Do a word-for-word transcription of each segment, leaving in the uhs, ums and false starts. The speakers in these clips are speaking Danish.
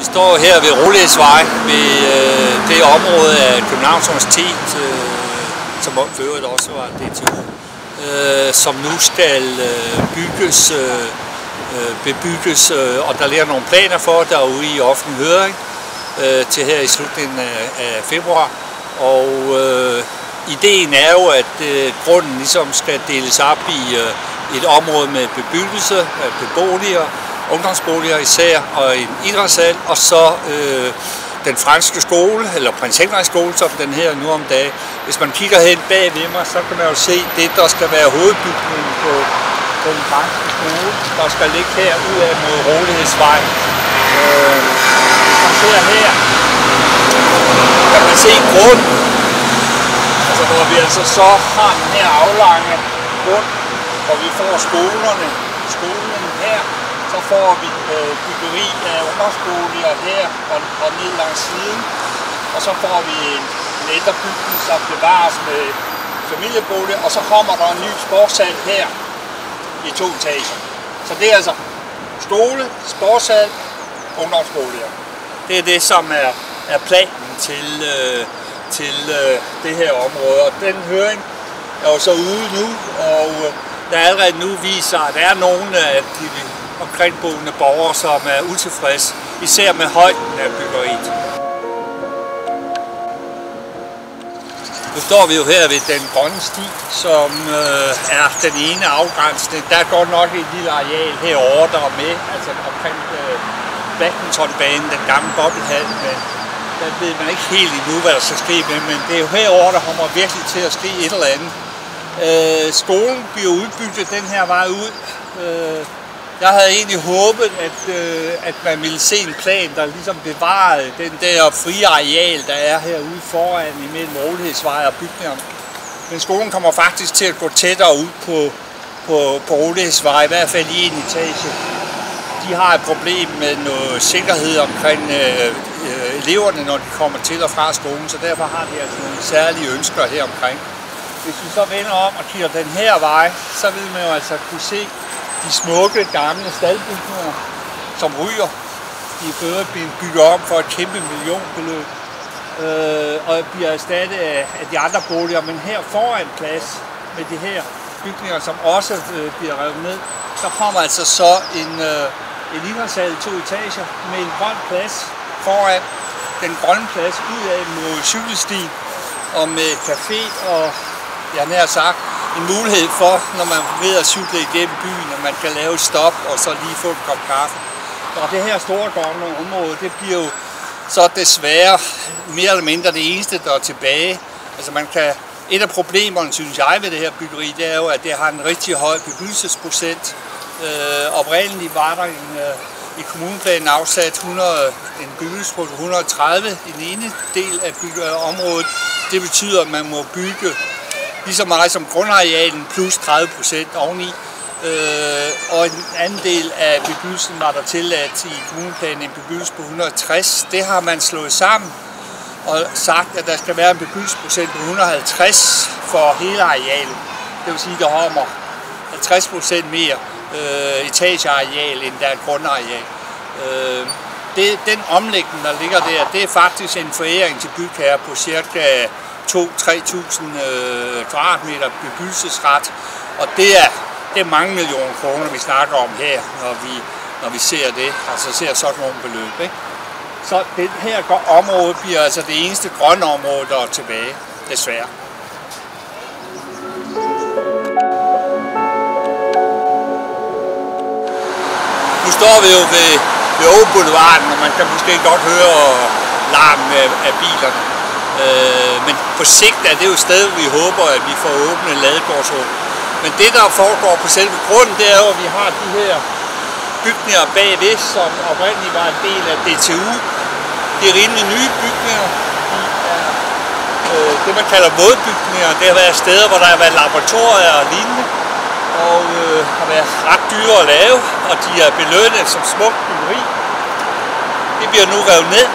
står her ved Rolighedsvej, ved øh, det område af Københavns Universitet, øh, som for øvrigt også var D T U, øh, som nu skal øh, bygges, øh, bebygges, øh, og der ligger nogle planer for, der er ude i offentlig høring øh, til her i slutningen af, af februar. Og øh, ideen er jo, at øh, grunden ligesom skal deles op i øh, et område med bebyggelse, af beboliger, ungdomsboliger især, og en idrætshal, og så øh, den franske skole, eller Prins Henrik skole, som den her nu om dagen. Hvis man kigger hen bag ved mig, så kan man jo se det, der skal være hovedbygningen på, på den franske skole, der skal ligge her ud af mod Rolighedsvej. Øh, hvis man ser her, kan man se grunden, altså hvor vi altså så har den her aflange grund, hvor vi får skolerne, skolen her. Så får vi øh, byggeri af ungdomsboliger her og, og ned langs siden. Og så får vi en ældrebygning, som bevares med familieboliger. Og så kommer der en ny sportshal her i to etager. Så det er altså skole, sportshal, ungdomsboliger. Det er det, som er, er planen til, øh, til øh, det her område. Og den høring er jo så ude nu, og øh, der allerede nu viser, at der er nogle af de omkringboende borgere, som er utilfredse, især med højden af byggeriet. Nu står vi jo her ved den grønne sti, som øh, er den ene afgrænsning. Der er godt nok et lille areal herovre, der er med, altså omkring øh, badmintonbanen, den gamle boblehal, men der ved man ikke helt endnu, hvad der skal ske med, men det er jo herovre, der kommer virkelig til at ske et eller andet. Øh, skolen bliver udbygget den her vej ud. Øh, Jeg havde egentlig håbet, at, øh, at man ville se en plan, der ligesom bevarede den der frie areal, der er herude foran imellem Rolighedsvej og bygningerne. Men skolen kommer faktisk til at gå tættere ud på, på, på Rolighedsvej, i hvert fald i en etage. De har et problem med noget sikkerhed omkring øh, øh, eleverne, når de kommer til og fra skolen, så derfor har de altså nogle særlige ønsker her omkring. Hvis vi så vender om og kigger den her vej, så vil man jo altså kunne se de smukke, gamle staldbygninger, som ryger. De er før blevet bygget om for et kæmpe millionbeløb, øh, og bliver erstattet af, af de andre boliger. Men her foran plads med de her bygninger, som også øh, bliver revet ned, der kommer altså så en, øh, en idrætshal i to etager med en grøn plads foran. Den grønne plads ud af mod cykelstien og med café og, jeg nær sagt, en mulighed for, når man ved at cykle igennem byen, at man kan lave et stop og så lige få en kop kaffe. Og det her store grønne område, det bliver jo så desværre mere eller mindre det eneste, der er tilbage. Altså man kan, et af problemerne, synes jeg, ved det her byggeri, det er jo, at det har en rigtig høj bebyggelsesprocent. Øh, oprindeligt var der en, øh, i kommuneplanen afsat hundrede, en bebyggelse på et hundrede og tredive i den ene del af byggeområdet. Det betyder, at man må bygge lige så meget som grundarealen plus tredive procent oveni. Øh, og en anden del af bebyggelsen var der tilladt i kommuneplanen en bebyggelse på et hundrede og tres. Det har man slået sammen og sagt, at der skal være en bebyggelsesprocent på et hundrede og halvtreds for hele arealet. Det vil sige, at der kommer halvtreds procent mere øh, etageareal, end der er grundareal. Øh, det, den omlægning, der ligger der, det er faktisk en foræring til bygherrer på cirka to til tre tusind øh, kvadratmeter bebyggelsesret, og det er, det er mange millioner kroner, vi snakker om her, når vi, når vi ser det, altså ser sådan nogle beløb. Ikke? Så det her område bliver altså det eneste grønne område, der er tilbage, desværre. Nu står vi jo ved, ved Åboulevarden, og man kan måske godt høre larmen af, af bilerne. Men på sigt er det jo et sted, vi håber, at vi får åbnet Ladegårdsåen. Men det, der foregår på selve grunden, det er jo, at vi har de her bygninger bagved, som oprindeligt var en del af D T U. Det er rimelig nye bygninger. De er øh, det, man kalder vådbygninger. Det har været steder, hvor der har været laboratorier og lignende, og øh, har været ret dyre at lave, og de er belønnet som smukt byggeri. Det bliver nu revet ned.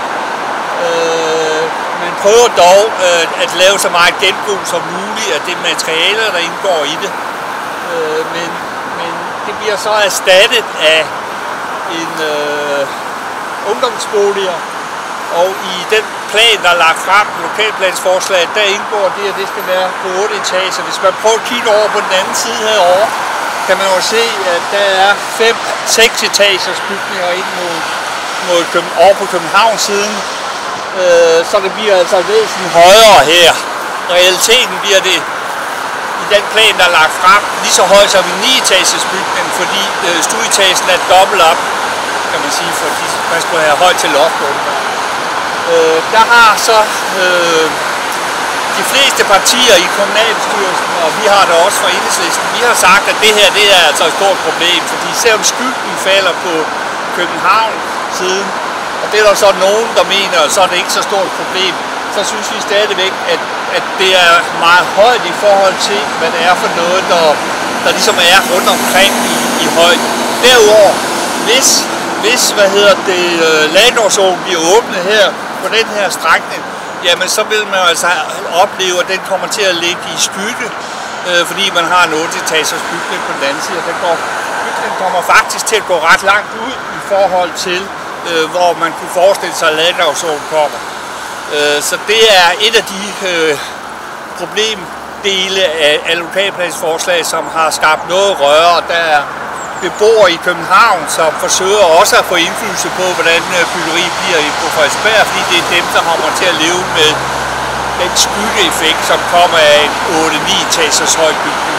Øh, Man prøver dog øh, at lave så meget genbrug som muligt af det materiale, der indgår i det. Øh, men, men det bliver så erstattet af en, øh, ungdomsboliger. Og i den plan, der er lagt frem, lokalplansforslaget, der indgår det, at det skal være på otte etager. Hvis man prøver at kigge over på den anden side herovre, kan man jo se, at der er fem seks etagers bygninger ind mod, mod over på Københavns-siden. Øh, så det bliver altså væsentligt højere her. Realiteten bliver det i den plan, der er lagt frem, lige så højt som en ni etagers bygning, fordi øh, stueetagen er dobbelt op, kan man sige, fordi man skulle have højt til loftet. Øh, der har så øh, de fleste partier i kommunalbestyrelsen, og vi har det også fra Enhedslisten, vi har sagt, at det her det er altså et stort problem, fordi selvom skyggen falder på København siden, og det er der så nogen, der mener, så er det ikke så stort problem, så synes vi stadigvæk, at, at det er meget højt i forhold til, hvad det er for noget, der, der ligesom er rundt omkring i, i højden. Derudover, hvis, hvis hvad hedder det, Ladegårdsåen bliver åbnet her på den her strækning, jamen så vil man altså opleve, at den kommer til at ligge i skygge, øh, fordi man har en otte etagers bygning på den anden side. Den går, bygningen kommer faktisk til at gå ret langt ud i forhold til, øh, hvor man kunne forestille sig, at Ladegårdsåen kommer. Øh, så det er et af de øh, problemdele af, af lokalplansforslag, som har skabt noget røre. Der er beboere i København, som forsøger også at få indflydelse på, hvordan byggeri bliver på Frederiksberg, fordi det er dem, der kommer til at leve med den skyggeeffekt, som kommer af en otte ni etagers høj bygning.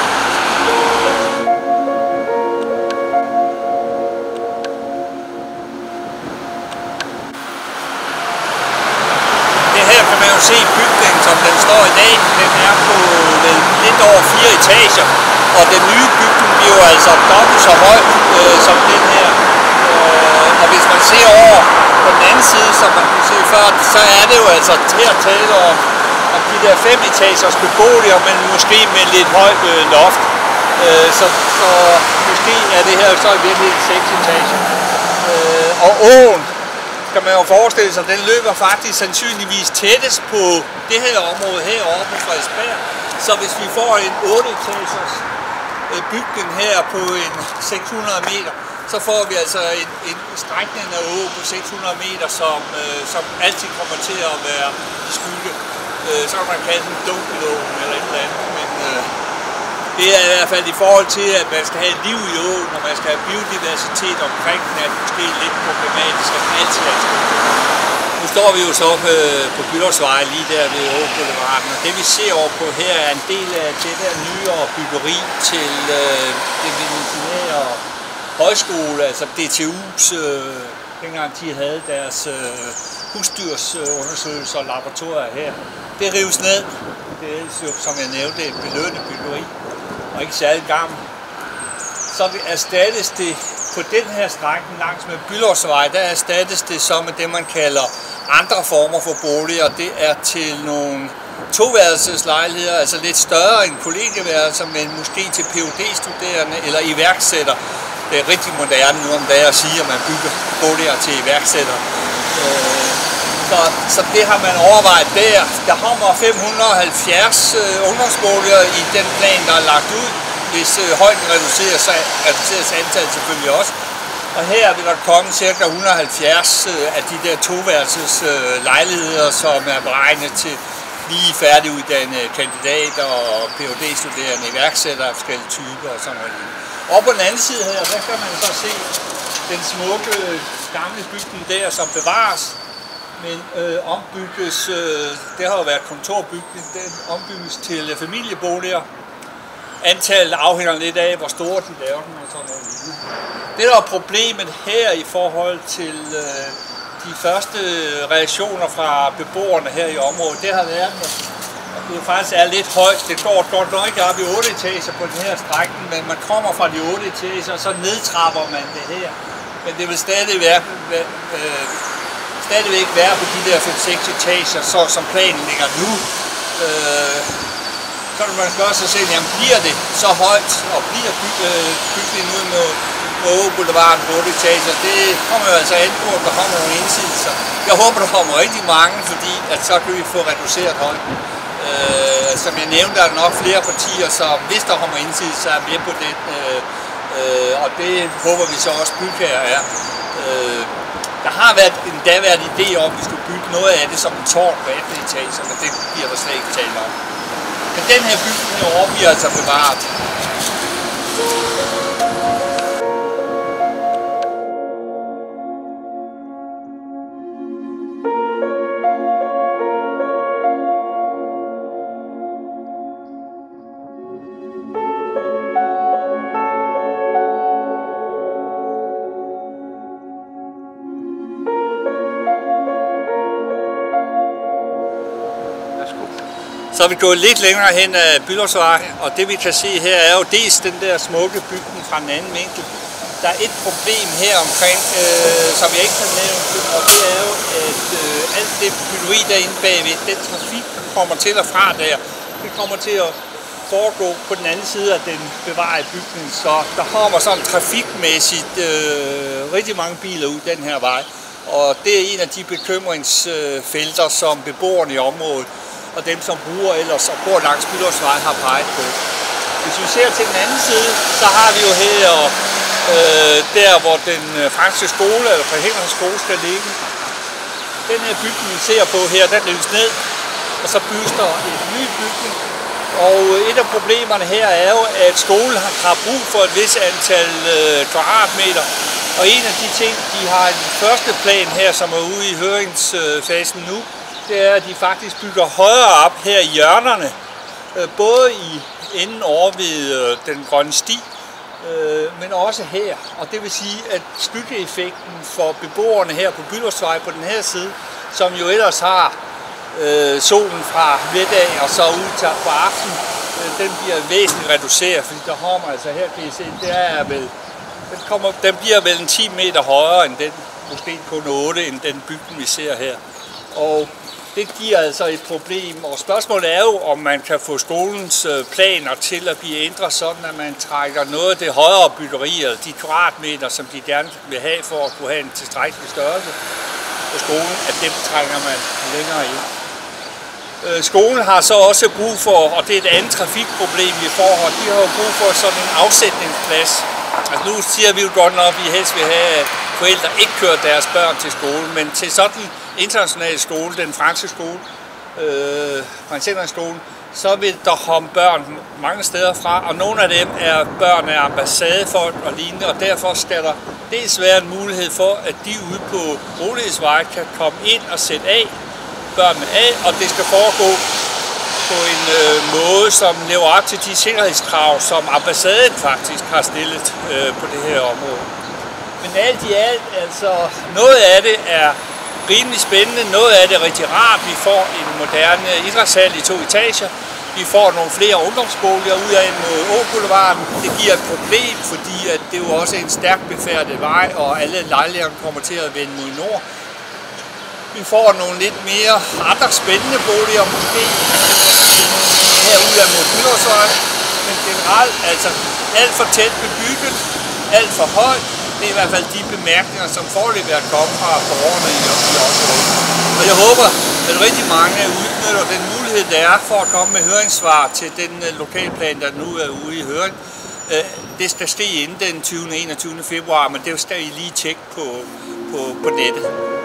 Det her kan man jo se bygningen, som den står i dag. Den er på lidt over fire etager. Og den nye bygning bliver jo altså dobbelt så høj øh, som den her. Øh, og hvis man ser over på den anden side, som man kunne se før, så er det jo altså her tale om, om de der fem etagers beboliger, men måske med lidt højt øh, loft. Øh, så, så måske er det her så i virkeligheden seks etager. Øh, og åen, kan man jo forestille sig, den løber faktisk sandsynligvis tættest på det her område herovre på Frederiksberg. Så hvis vi får en otte etagers bygning her på en seks hundrede meter, så får vi altså en, en strækning af å på seks hundrede meter, som, øh, som altid kommer til at være skygge. Øh, så kan man kalde den dunkelåen eller et eller andet, men øh, det er i hvert fald i forhold til, at man skal have liv i åen, og man skal have biodiversitet omkring den, er det måske lidt problematisk, at man altid er skygge. Nu står vi jo så øh, på Bülowsvej lige der ved Åboulevarden, og det vi ser over på her er en del af det der nyere byggeri til øh, det veterinære højskole, altså D T U's, øh, dengang de havde deres øh, husdyrsundersøgelser og laboratorier her. Det rives ned. Det er jo, som jeg nævnte, et belønnet byggeri, og ikke særlig gammel. Så erstattes det på den her strækning langs med Bülowsvej, der erstattes det så med det, man kalder andre former for boliger. Det er til nogle toværelseslejligheder, altså lidt større end kollegieværelser, men måske til P H D-studerende eller iværksætter. Det er rigtig moderne nu om dagen at sige, at man bygger boliger til iværksætter. Så, så det har man overvejet der. Der kommer fem hundrede og halvfjerds ungdomsboliger i den plan, der er lagt ud. Hvis højden reduceres, så reduceres antallet selvfølgelig også. Og her vil der komme ca. et hundrede og halvfjerds af de der toværelses lejligheder, som er beregnet til lige færdiguddannede kandidater og P H D-studerende iværksættere af forskellige typer og sådan noget. Og på den anden side her, der kan man så se den smukke gamle bygning der, som bevares, men øh, ombygges, øh, det har jo været kontorbygning, den ombygges til familieboliger. Antallet afhænger lidt af, hvor store de laver den og sådan noget. Det der er problemet her i forhold til øh, de første reaktioner fra beboerne her i området, det har været, at det faktisk er lidt højt. Det går godt nok ikke op i otte etager på den her strækning, men man kommer fra de otte etager, og så nedtrapper man det her. Men det vil stadig være, øh, stadigvæk være på de der fem seks etager, så som planen ligger nu. Øh, så kan man spørge sig selv, jamen bliver det så højt, og bliver bygningen ud med Åboulevarden på otte etager? Det kommer jo altså an på, at der kommer nogle indsigelser. Jeg håber, der kommer rigtig mange, fordi at så kan vi få reduceret højden. Øh, som jeg nævnte, er der nok flere partier, så hvis der kommer indsigelser, er med på det. Øh, øh, og det håber vi så også bygherrer er. Øh, Der har været en daværende idé om, hvis du bygger noget af det som en tårn på atten etager, men det bliver der slet ikke talt om. Men den her bygning herovre bliver altså bevaret. Så er vi gået lidt længere hen ad Bülowsvej, og det vi kan se her er jo dels den der smukke bygning fra den anden vinkel. Der er et problem her omkring, øh, som jeg ikke har nævnt, og det er jo, at øh, alt det byggeri derinde bagved, den trafik kommer til og fra der, det kommer til at foregå på den anden side af den bevarede bygning, så der kommer sådan trafikmæssigt øh, rigtig mange biler ud den her vej. Og det er en af de bekymringsfelter, som beboerne i området og dem, som bruger ellers og bor langs Bülowsvej, har peget på. Hvis vi ser til den anden side, så har vi jo her, øh, der hvor den franske skole, eller Forhindrende skole, skal ligge. Den her bygning, vi ser på her, den rives ned, og så bygges der en ny bygning. Og et af problemerne her er jo, at skolen har brug for et vis antal øh, kvadratmeter. Og en af de ting, de har i den første plan her, som er ude i høringsfasen nu, det er, at de faktisk bygger højere op her i hjørnerne, både i enden over ved den grønne sti, men også her. Og det vil sige, at skyggeeffekten for beboerne her på Bülowsvej på den her side, som jo ellers har øh, solen fra middag og så ud til på aften, øh, den bliver væsentligt reduceret, fordi der kommer altså her, kan I se, det er vel, den, kommer, den bliver vel en ti meter højere end den, måske kun otte, end den bygning vi ser her. Og det giver altså et problem, og spørgsmålet er jo, om man kan få skolens planer til at blive ændret sådan, at man trækker noget af det højere byggeri, eller de kvadratmeter, som de gerne vil have for at kunne have en tilstrækkelig størrelse på skolen, at dem trækker man længere ind. Skolen har så også brug for, og det er et andet trafikproblem i forhold, de har jo brug for sådan en afsætningsplads. Altså nu siger vi jo godt nok, at vi helst vil have, at forældre ikke kører deres børn til skole, men til sådan en international skole, den franske skole, øh, Forhindringsskolen, så vil der komme børn mange steder fra, og nogle af dem er børn af ambassadefolk og lignende, og derfor skal der dels være en mulighed for, at de ude på Rolighedsvej kan komme ind og sætte af børnene af, og det skal foregå på en øh, måde, som lever op til de sikkerhedskrav, som ambassaden faktisk har stillet øh, på det her område. Men alt i alt, altså noget af det er rimelig spændende, noget af det er rigtig rart. Vi får en moderne idrætshal i to etager. Vi får nogle flere ungdomsboliger ud af mod Åboulevarden. Det giver et problem, fordi at det er jo også en stærkt befærdet vej, og alle lejlighederne kommer til at vende mod nord. Vi får nogle lidt mere andre spændende boliger måske herude af mod Bülowsvej, men generelt altså alt for tæt bebygget, alt for højt. Det er i hvert fald de bemærkninger, som foreløbig er kommet fra borgerne i området. Og jeg håber, at rigtig mange udnytter den mulighed, der er for at komme med høringssvar til den lokalplan, der nu er ude i høring. Det skal ske inden den tyvende og enogtyvende februar, men det skal I lige tjekke på, på, på nettet.